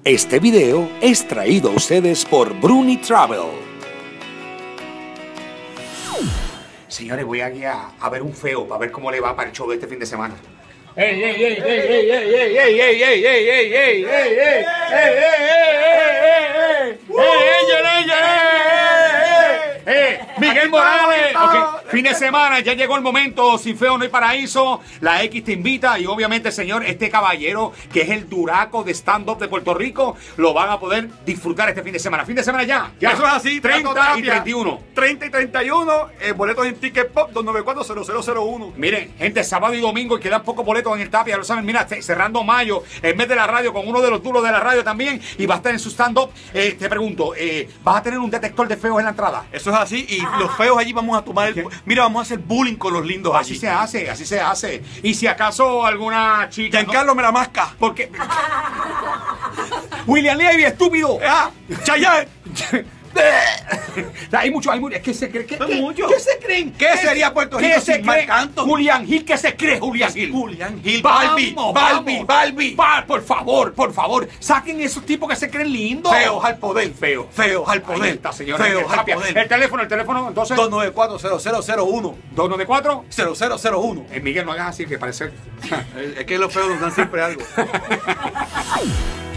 Este video es traído a ustedes por Bruni Travel. Señores, voy aquí a ver un feo para ver cómo le va para el show de este fin de semana. ¡Ey, ey, ey, ey, ey, ey, ey, ey, ey, ey, ey, ey, ey, ey, ey, Miguel Morales, okay. Fin de semana, ya llegó el momento, sin feo no hay paraíso, la X te invita y obviamente, señor, este caballero que es el duraco de stand-up de Puerto Rico, lo van a poder disfrutar este fin de semana. Fin de semana ya. Eso es así, 30 y 31. 30 y 31, boletos en Ticket Pop 294-0001. Miren, gente, sábado y domingo y quedan pocos boletos en el Tapia, ya lo saben. Mira, cerrando mayo, el mes de la radio con uno de los duros de la radio también y va a estar en su stand-up. Te pregunto, ¿vas a tener un detector de feos en la entrada? Eso es así, y los feos allí vamos a tomar mira, vamos a hacer bullying con los lindos allí. Así se hace, así se hace. Y si acaso alguna chica... Giancarlo me la masca. Porque... William Levy, estúpido. Chayanne. Hay mucho, es que se creen. ¿Qué se creen? ¿Qué sería Puerto Rico sin Marc Anthony? Julián Gil, ¿qué se cree Julián Gil? Julián Gil, Balbi. Por favor, saquen esos tipos que se creen lindos. Feos al poder. Feos al poder. Ahí está, señora. Feos al poder. El teléfono, entonces. 294-0001. 294 0001. Miguel, no hagas así, que parece. Es que los feos nos dan siempre algo.